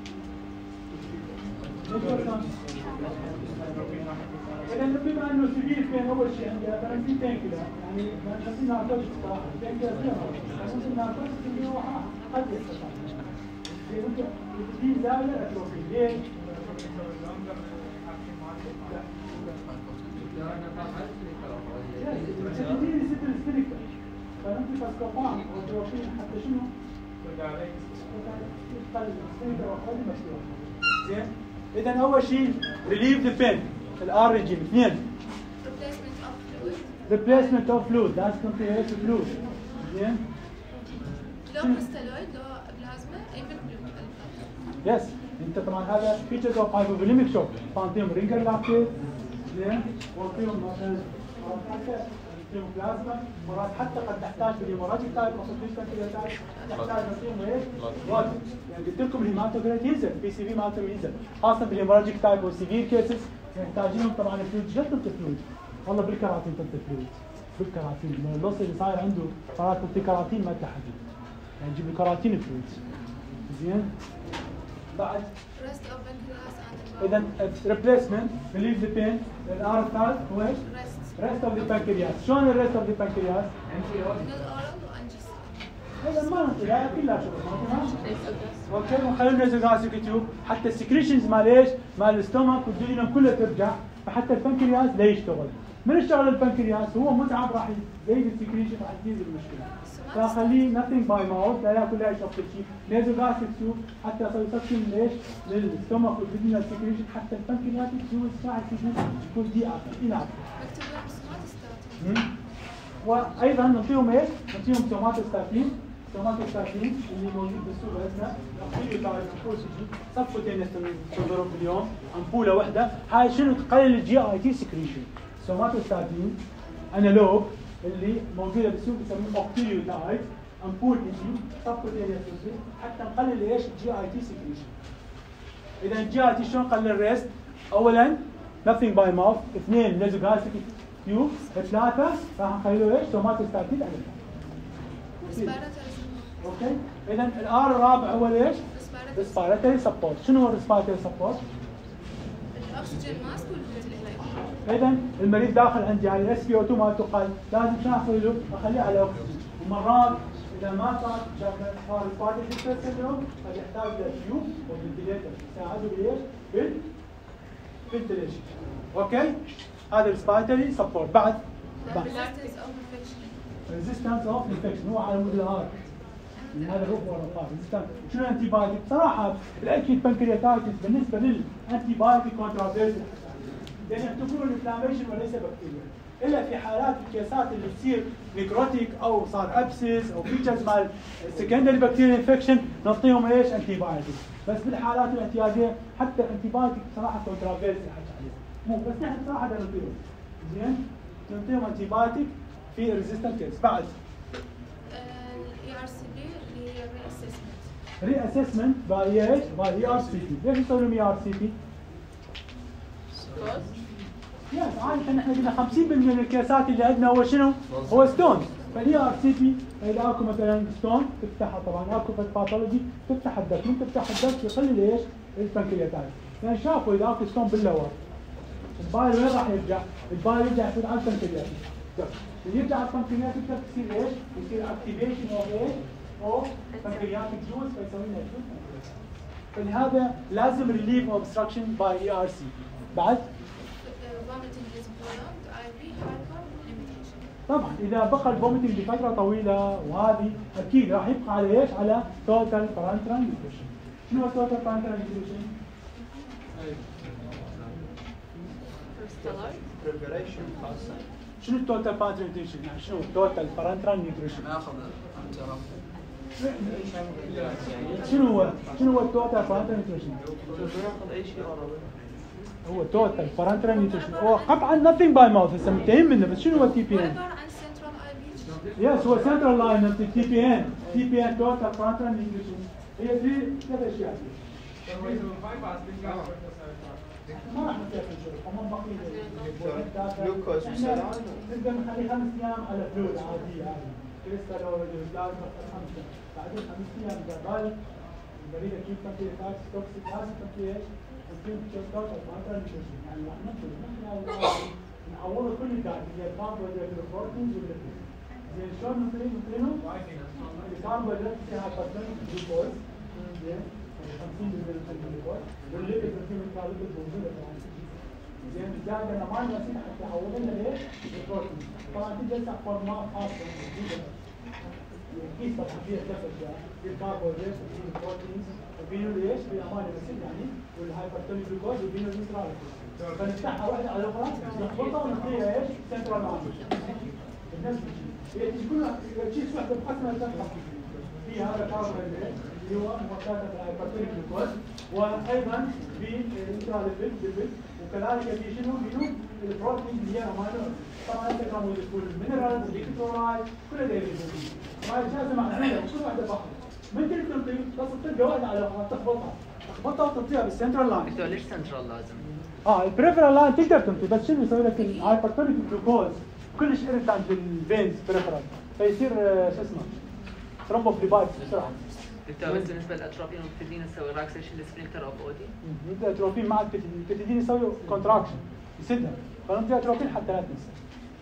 اذا بما انه سيفير بين اول شيء عندي مثلا في بين كذا يعني نحن نعطيش صراحه بين كذا ممكن نعطيش كميه واحده قد يستطيع في زاويه الاتروبين ليش؟ الاتروبين يصير السيليكا فانت تسكبان الاتروبين حتى شنو؟ زين اذا اول شيء ريليف ذا بين الار ريجيم اثنين
ريبليسمنت اوف فلويد
ريبليسمنت اوف فلويد لازم تنطي ايش فلويد زين
لو كريستالويد لو بلازما اي بالفلويد
يس انت طبعا هذا فيتشرز اوف هايبوفوليميك شوك فانتيهم رينجر لاكتيز زين وفيهم مثلا حتى فيهم بلازما مرات حتى قد تحتاج بالهيموراجيك تايب خصوصا بانكرياتايتس تحتاج فيهم ايش؟ وات يعني قلت لكم الهيماتوكريت ينزل بي سي في مالته ينزل خاصه بالهيموراجيك تايب والسيفير كيسز محتاجينهم طبعا فلويد جد تنطي فلويد والله بالكراتين تنطي فلويد بالكراتين من اللص اللي صاير عنده صارت تنطي كراتين ما تحدد يعني تجيب الكراتين فلويد زين بعد
ريست اوف بنكرياس اند
اذا ريبليسمنت ريليف ذا بين الار الثالث هو ايش؟
ريست
ريست اوف ذا بانكرياس شلون الريست اوف ذا بانكرياس؟
الاورال وانجيس
هذا ما نعطي لا كلها شغل اوكي وخلينا نيزوغاسيك تيوب حتى السكريشنز مال ايش؟ مال الاستومك والديونم كلها ترجع فحتى البنكرياس لا يشتغل من اشتغل البنكرياس هو متعب راح يزيد السكريشن راح تزيد المشكله فخليه nothing by mouth لا ياكل لا يشرب كل شيء نيزوغاسيك تيوب حتى يسوي سكشن ليش؟ للاستومك والديونم السكريشن حتى البنكرياس تسوي ساعه يكون دي اقل الى
مكتوب بس ما تستخدم
وايضا نعطيهم ايش؟ نعطيهم سوماتوستاتين سوماتوستاتين اللي موجود بالسوق اسمه اكتيفيو تايب امبول سي جي سبكوتينيوس تنضرب باليوم امبوله واحده. هاي شنو تقلل الجي اي تي سكريشن. سوماتوستاتين انالوج اللي موجوده بالسوق يسموه اكتيفيو تايب امبول يجي سبكوتينيوس حتى نقلل ايش الجي اي تي سكريشن. اذا الجي اي تي شلون نقلل الريست؟ اولا nothing by mouth، اثنين نيزوغاسيك تيوب، ثلاثه راح نخليه ايش؟ سوماتوستاتين انالوج. اوكي، اذا الار الرابع هو ليش؟ ريسبيراتوري سبورت. شنو هو الريسبيراتوري سبورت؟
الاكسجين ماسك والفنتليتر.
اذا المريض داخل عندي على الاس بي او اثنين مالته قل، لازم شنو اسوي له؟ اخليه على اكسجين، ومرات اذا ما صار صار ريسبيراتوري سندروم قد يحتاج الى تيوب وفنتليتر يساعده بايش؟ بالفنتليشن. اوكي؟ هذا ريسبيراتوري سبورت. بعد بعد ريزيستنس اوف انفكشن هو على مود الهارت. من هذا الروح ورا الهارت ريزيستنس. شنو الانتي بايوتيك؟ صراحه الاكيد بنكرياتايتس بالنسبه للانتي بايوتيك كونترافيرسي، لان يعتبرون الانفلاميشن وليس بكتيريا، الا في حالات الكيسات اللي تصير نيكروتيك او صار ابسس او فيتشرز مال سكندري بكتيريا انفكشن نعطيهم ايش؟ انتي بايوتيك. بس بالحالات الاعتياديه حتى الانتي بايوتيك صراحه كونترافيرسي حكي عليه، مو بس نحن صراحه نعطيهم زين نعطيهم انتي بايوتيك في ريزيستنت كيس. بعد
الاي ار سي بي اللي هي ري اسسمنت.
ري اسسمنت باي ايش؟ باي اي ار سي بي. ليش نسوي لهم اي ار سي بي؟ يس عادة احنا قلنا خمسين بالمئة من الكيسات اللي عندنا هو شنو؟ هو ستون. فالاي ار سي بي اذا اكو مثلا ستون تفتحها، طبعا اكو باثولوجي تفتح الدك، من تفتح الدك يقلل ايش؟ البنكرياتايت. لان شافوا اذا اكو ستون باللور البايل وين راح يرجع؟ البايل يرجع يفوت على البنكرياتايت. اللي يرجع على البنكرياتايت تصير ايش؟ يصير اكتيفيشن اوف ايش؟ اوف بنكرياتيك جوز فيسوي لنا جوز. فلهذا لازم ريليف اوبستراكشن باي اي ار سي. بعد طبعا اذا بقى الفوميتنج لفتره طويله وهذه اكيد راح يبقى على ايش؟ على توتال بارنترال نيوتريشن. شنو هو توتال بارنترال نيوتريشن؟ شنو التوتال بارنترال نيوتريشن؟ يعني شنو التوتال بارنترال نيوتريشن؟
ناخذ
شنو هو؟ شنو هو التوتال بارنترال نيوتريشن؟
ناخذ اي شيء
هو توتال بارنترال نيوتريشن. هو قطعا nothing by mouth هسه منتهين منه، بس شنو هو التي بي ان؟
عباره عن سنترال اي بي.
يس هو سنترال لاين تي بي ان. تي بي ان توتال بارنترال نيوتريشن هي في ثلاث اشياء. ما راح نسوي شغل، كمان بقي
جلوكوز وسلام.
نقدر نخلي خمس ايام على فلويد عاديه هذه كريستال لازم خمسه، بعدين خمس ايام اذا قال المريض اكيد بنكرياتايتس توكسيك لازم بنكرياتايتس يعني راح نقول نعوض كل الدايت اللي هي الكاربوهيدرات والبروتينز والليبيد. زين شلون نقيم نقيمهم؟ الكاربوهيدرات فيها هايبرتنشن جلوكوز زين خمسين بالمئة من الجلوكوز، والليبيد فيهم الليبيد موجوده طبعا. زين زائد انا ما نسيت حتى اعوض لنا ليش؟ البروتين. طبعا تجي هسه فورمات خاصه موجوده كيس طبعا فيها ثلاث اشياء، في الكاربوهيدرات وفي البروتينز وفينو ليش؟ بالامانه بسيط يعني والهايبرتونيك جلوكوز وفينو نيوترال. فنفتحها واحده على الاخرى نخبطها ونعطيها ايش؟ سنترال لاين. بنفس الشيء. هي كلها تشيز واحده بقسمها لثلاث في هذا كاربوهيدرات اللي هو مرتبط بالهايبرتونيك جلوكوز، وايضا في النيوترال ليبيد، وكذلك في شنو؟ فينو البروتين اللي هي امينو. طبعا انت كان موجود كل المينرالز والكترولايت كلها دايرين. فهي لازم اعملها كل واحده بحر. من تقدر تنطي بس تلقى واحده على الاخرى تخبطها تخبطها وتنطيها بالسنترال لاين.
انتوا ليش سنترال لازم؟
اه البريفرال لاين تقدر تنطي، بس شنو يسوي لك الهايبرتونيك جلوكوز كلش ارد عند الفينز بريفرال فيصير شو اسمه ثرومبوفليبايتس بسرعه.
دكتور بس بالنسبه للاتروبين والبيتيدين نسوي ريلاكسيشن للسفنكتر اوف اودي؟
الاتروبين مع البيتيدين، البيتيدين يسوي كونتراكشن يسدها، فنعطي اتروبين حتى لا تنسى.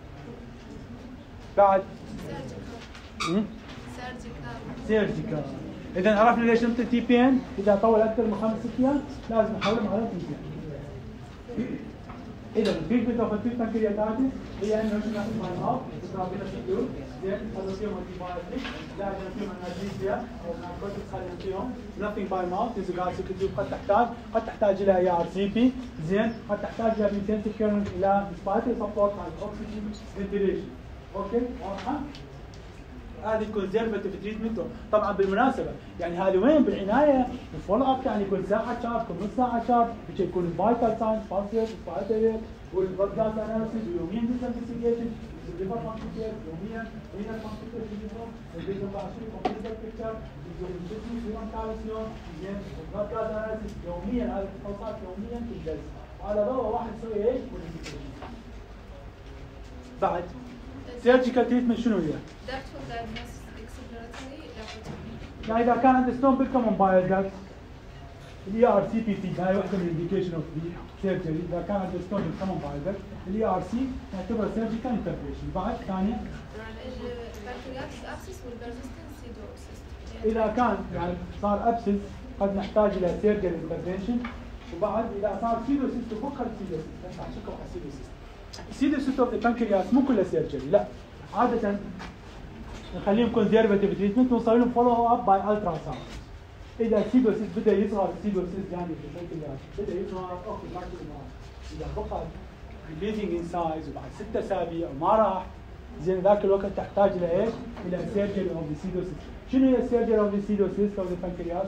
بعد سيرجيكال. اذا عرفنا ليش نعطي تي بي ان؟ اذا طول اكثر من خمس ست ايام لازم نحولهم على تي بي ان. اذا التريتمنت اوف اكيوت بانكرياتايتس هي انه ناخذ ماي ماوث نضرب فيهم زين نحط فيهم انتي بايوتيك، لا نعطيهم انالجيزيا او ناركوتكس خلينا نعطيهم nothing by mouth نيزوغاسيك تيوب قد تحتاج قد تحتاج الى اي ار سي بي زين قد تحتاج الى انتنسيف كيرنج الى سبايتال سبورت مع الاكسجين فنتيليشن. اوكي واضحه؟ هذه كونزرفتيف تريتمنت. طبعا بالمناسبه يعني هذه وين بالعنايه الفولو اب يعني كل ساعه شارب كل نص ساعه شارب بيجي يكون الفايتال ساينز فاسيت فايتال والبلد جاز اناليسيس ويوميا انفستيجيشن الليفر فانكشن يوميا رينال فانكشن الفيجن بعشرين كومبليت بيكتشر الجسم سيروم كالسيوم زين البلد جاز اناليسيس يوميا هذه الفحوصات يوميا في الجلسه على ضوء واحد يسوي ايش؟ بعد سيرجيكال تريتمنت شنو هي؟
Ductal diagnosis exploratory laparoscopy.
يعني اذا كان عند ستون بالكومن بايل داكت الاي ار سي بي تي هاي واحده من الانديكيشن اوف دي سيرجري. اذا كان عند ستون بالكومن بايل داكت الاي ار سي نعتبره سيرجيكال انترفيشن. بعد ثاني
البنكرياتيك ابسس والبرزستنت سيدوسيس.
اذا كان يعني صار ابسس قد نحتاج الى سيرجري انترفيشن. وبعد اذا صار سيدوسيس تفكر السيدوسيس انت عشان على السيدوسيس. السيدوسيس اوف البنكرياس مو كله سيرجري لا عاده نخليهم كونزرفتيف تريتمنت ونسوي لهم فولو اب باي الترا ساوند. اذا السيدوسيس بدا يصغر السيدوسيس يعني في البنكرياس بدا يصغر اوكي ما اذا بقى بليدنج ان سايز وبعد ست اسابيع وما راح زين ذاك الوقت تحتاج الى ايش؟ الى سيرجري اوف ذا سيدوسيس. شنو هي السيرجري اوف ذا سيدوسيس اوف ذا بنكرياس؟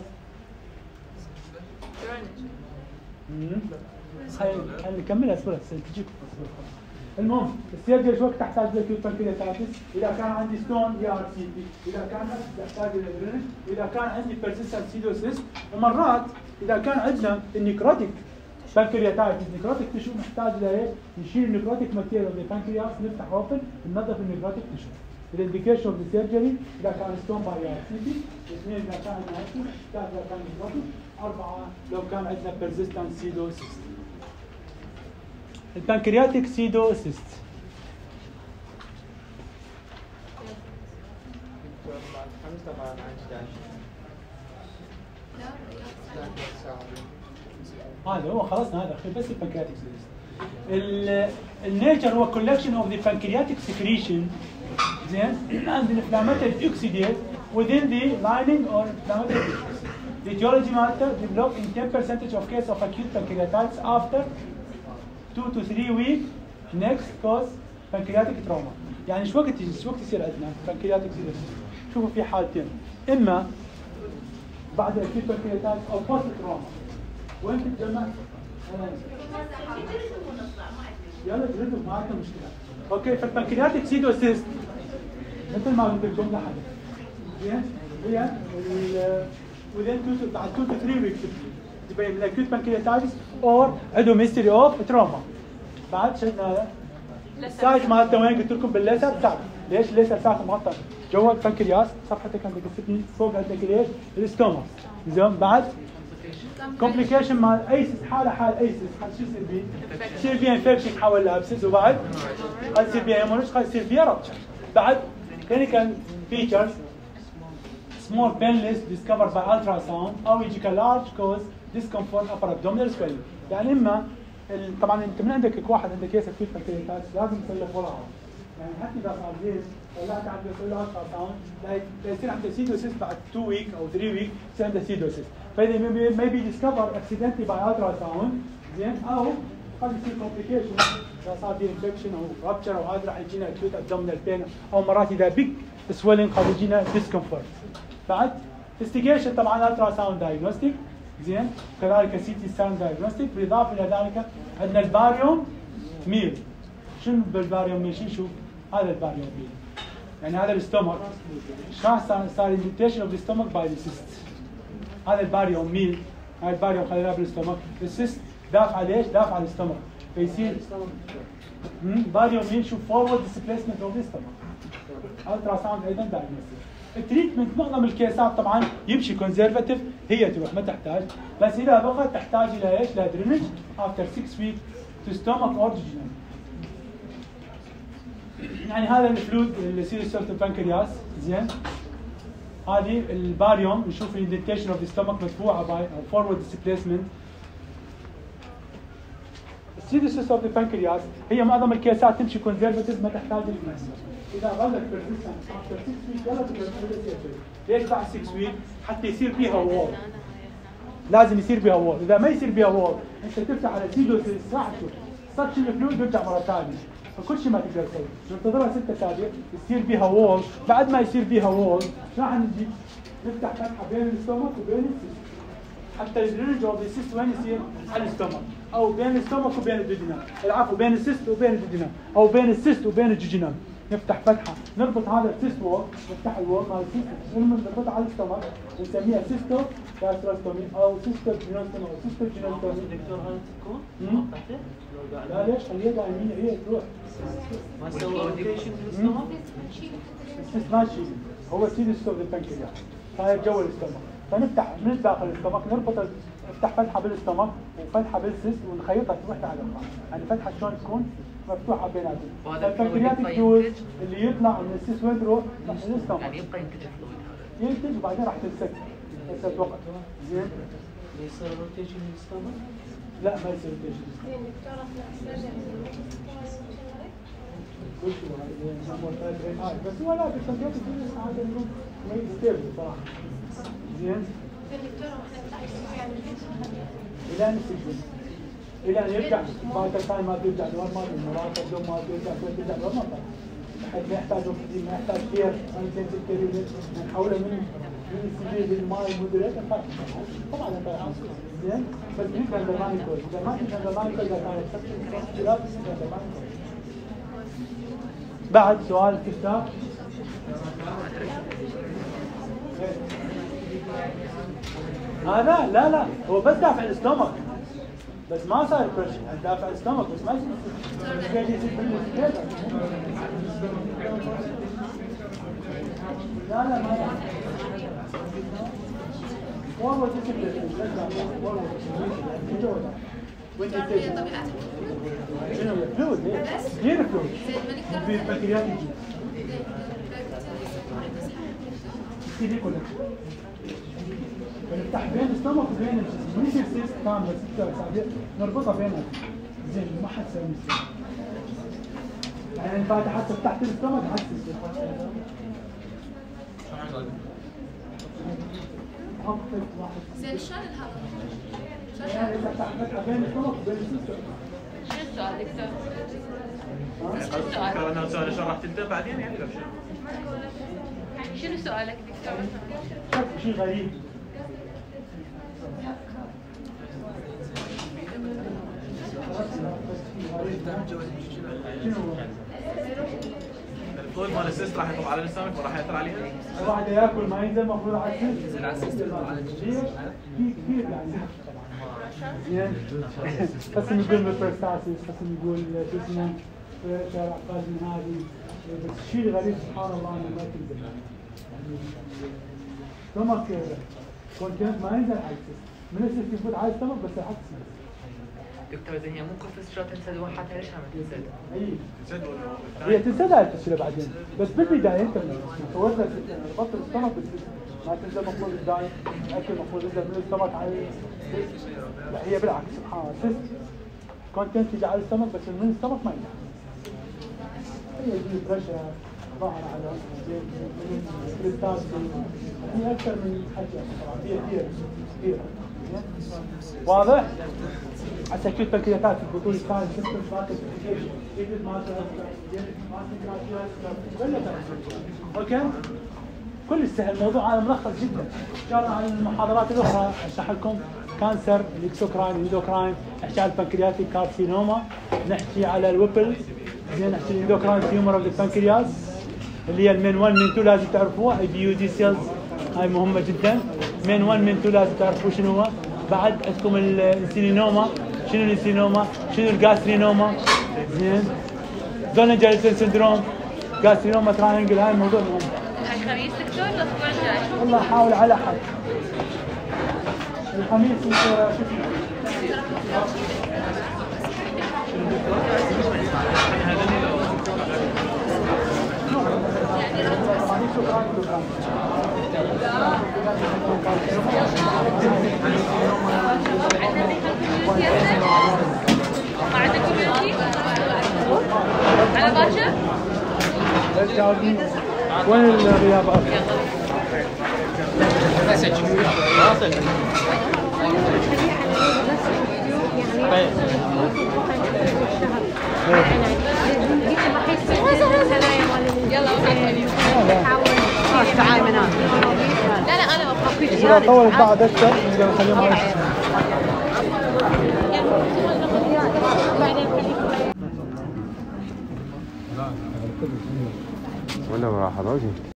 خلينا نكملها اصبر تجيك اصبر. المهم السيرجري شو وقت تحتاج لكيوت بانكرياتايتس؟ اذا كان عندي ستون دي ار سي بي، اذا كان تحتاج الى درينج، اذا كان عندي بيرسيستنت سيدوسيس، ومرات اذا كان عندنا النيكروتيك بانكرياتايتس، النيكروتيك تشو محتاج لايش؟ نشيل النيكروتيك ماتيريال من البانكرياس نفتح اوبن ننظف النيكروتيك تشو. الانديكيشن اوف ذا سيرجري اذا كان ستون باي ار سي بي، اثنين اذا كان عندنا اكتف، ثلاثه اذا كان نيكروتيك، اربعه لو كان عندنا بيرسيستنت سيدوسيس. البنكرياتيك سيدوسيست هذا هو خلصنا هذا بس البنكرياتيك سيدوسيست. النيتشر هو كولكشن اوف ذا بنكرياتيك سكريشن زين and the inflammatory oxidate within the lining or inflammatory tissues. The etiology matter develop in ten percent of case of acute pancreatitis after two to three weeks next cause pancreatic trauma. يعني شو وقت شو وقت يصير عندنا pancreatic cirrhosis؟ شوفوا في حالتين، اما بعد acute pancreatitis او post trauma. وين تتجمع؟ يلا جلدوا ما عندنا مشكله. اوكي فالبنكرياتيك سيدوسيست مثل ما قلت لكم لحد زين هي within two to بعد two to three weeks تبين من acute pancreatitis or عندهم هيستوري اوف تروما. بعد شفنا هذا السايز مالته وين قلت لكم بالليزر تحت. ليش الليزر تحت مغطى جوا البنكرياس صفحتك عندك قصتني فوق عندك ليش؟ الاستوما. زين بعد كومبليكيشن مال ايسس حاله حال ايسس شو يصير بيه؟ يصير بيه انفكشن حول لابسس وبعد قد يصير بيه هيموريج قد يصير بيه ربشر. بعد كلينيكال فيتشرز small painless discovered by ultrasound او يجيك large cause discomfort upper abdominal swelling. يعني اما طبعا انت من عندك واحد عنده كيس اكيوت بانكرياتايتس لازم تسوي له فولو اب. يعني حتى اذا صار زين طلعت عنده يسوي له التراساوند لا يصير عنده سيدوسيس بعد two ويك او three ويك يصير عنده سيدوسيس. فاذا maybe discovered accidentally by ultrasound زين او قد يصير كومبليكيشن اذا صار في انفكشن او رابتشر او هذا راح يجينا اكيوت ابدومينال بين او مرات اذا بيج سويلنج قد يجينا ديسكمفورت. بعد انفستيجيشن طبعا التراساوند دايجنوستيك زين كذلك سي تي سكان دايجنوستيك بالاضافه الى ذلك عندنا الباريوم ميل. شنو بالباريوم ميل؟ شو نشوف؟ هذا الباريوم ميل يعني هذا الاستومك شلون صار صار انديتيشن اوف الاستومك باي السيست. هذا الباريوم ميل هاي الباريوم خليناه بالاستومك السيست دافع ليش؟ دافع على الاستومك فيصير باريوم ميل شوف فورورد ديسبيسمنت اوف الاستومك. الترا ساوند ايضا دايجنوستيك. التريتمنت معظم الكيسات طبعا يمشي كونزرفتيف هي تروح ما تحتاج بس اذا بقت تحتاج الى ايش؟ لدرينج افتر six ويك تو ستومك اور جيجينال. يعني هذا الفلويد اللي يصير صورة البنكرياس زين هذه الباريوم نشوف الاندنتيشن اوف ستومك مدفوعه باي او فورورد ديسبيسمنت. السيدوسيس اوف البنكرياس هي معظم الكيسات تمشي كونزرفتيف ما تحتاج للمس. اذا ظلت بيرسيستنت افتر six ويك يلا تقدر. ليش بعد six ويك؟ حتى يصير فيها وول. لازم يصير بها وول، اذا ما يصير بها وول انت تفتح على سيدوسيس راح تشوف سكشن الفلويد يرجع مره ثانيه فكل شيء ما تقدر تسوي، ننتظرها ست اسابيع يصير بيها وول، بعد ما يصير بيها وول راح نجي نفتح فتحه بين الاستومك وبين السيست. حتى الدرينج اوف السيست وين يصير؟ على الاستومك، او بين الاستومك وبين الجوجينال، العفو بين السيست وبين الجوجينال، او بين السيست وبين الجوجينال. نفتح فتحه نربط هذا السيست وول، نفتح الوول مال السيست نربطها على الاستومك ونسميها سيستو كاستروستومي او سيستو جينوستومي او سيستو جينوستومي.
دكتور هل تكون مقطعته؟
لا ليش خليها دائميه هي تروح.
ما سوى روتيشن بالاستومك؟
السيست ما تشيل، هو سيستو بالبنكرياس صاير جوا الاستومك، فنفتح من داخل الاستومك نربط نفتح فتحه بالاستومك وفتحه بالسيست ونخيطها واحده على الاخرى، يعني فتحه شلون تكون مفتوحه بيناتهم. فالبنكرياتيك فلويد اللي يطلع من السيست وين يروح؟ للاستومك.
يعني يبقى ينتج فلويد هذا.
ينتج وبعدين راح تنسد تنسد وقت. زين؟
يصير روتيشن بالاستومك؟
لا ما يصير روتيشن.
زين دكتورة
كل شيء هاي بس هو لا بالبنكرياتيك فلويد عاده يكون ما ستيبل صراحه. زين؟
دكتورة يعني
الى ان يسجل الى ان يرجع بعد التايم ما ترجع نورمال المراقب دوم ما ترجع ترجع نورمال بحيث ما يحتاج اكسجين ما يحتاج كير ما ينتج كير نحوله من من السجل للماء مودريت طبعا انت زين بس يمكن اندرمانيكول اذا ما كنت اندرمانيكول اذا كانت اختلاف اندرمانيكول. بعد سؤال استفسار هذا لا لا هو بس دافع الاستومك بس ما صار بريشر، دافع الاستومك بس ما يصير يصير بالسكيلر. لا لا ما والله ديسبلين والله وين
هي طبيعتها
شنو فلويد كثير فلويد في البنكرياس يجي يصير كله نفتح بين الاستومك وبين الجسم، ما يصير سيست كامله ستة اسابيع نربطها بينها زين ما حد سوى مستوى. يعني الفاتحه حتى تحت الاستومك حد السيست.
زين شلون الهضم؟
يعني اذا فتحت بين الاستومك وبين السيست.
شنو السؤال دكتور؟
شنو انا سؤال شرحت انت بعدين يعني لا
شنو سؤالك دكتور؟
شوف شيء غريب.
الفلويد مال السيست راح يطلع على الاستومك وراح ياثر عليها؟
الواحد ياكل ما ينزل المفروض على السيست. ينزل على السيست في كثير يعني زين بس نقول بالبرستاسيس بس نقول شو اسمه شارع قادم هذه بس الشيء الغريب سبحان الله انه ما تنزل يعني سمك كونتنت ما ينزل على السيست من السيست يفوت على السمك بس العكس.
دكتور اذا هي مو قفز شلون تنسد واحد ليش ما تنسد؟
اي هي تنسد على الفشله بعدين بس بالبدايه انت سويت لك ربطت السمك بالسيست ما تنزل مفروض الدايم الاكل المفروض ينزل من السمك على السيست. لا هي بالعكس سبحان الله السيست كونتنت يجي على السمك بس من السمك ما يجي. هي دي بريشر ظهر على الكريستال هي اكثر من حكي طبعا فيها كثير كثير واضح؟ حتى كنت بنكرياتات في البطوله كان سيستم ماركت كيف اوكي؟ كل سهل الموضوع هذا ملخص جدا. ان شاء الله عن المحاضرات الاخرى اشرح لكم كانسر الاكسوكراين الاندوكراين، نحكي على البنكرياتيك كارسينوما، نحكي على الويبل، زين نحكي الاندوكراين تيومر اوف البنكرياس اللي هي المين واحد من اثنين لازم تعرفوها اي بي يو دي سيلز هاي مهمه جدا. مين واحد من اثنين لازم تعرفوا شنو هو. بعد عندكم الانسيلينوما، شنو الانسيلينوما؟ شنو الجاسترينوما؟ زين زولنجر سندروم، جاسترينوما تراينجل، هاي الموضوع مهم.
الخميس دكتور الاسبوع الجاي؟
والله حاول على حد. الخميس انت شوفي
على باكر؟
وين الغياب أكثر؟
يعني
تعال من هنا. لا لا انا ابغى
اذا طولت بعد اكثر نقدر نخليهم
بعدين
ولا راح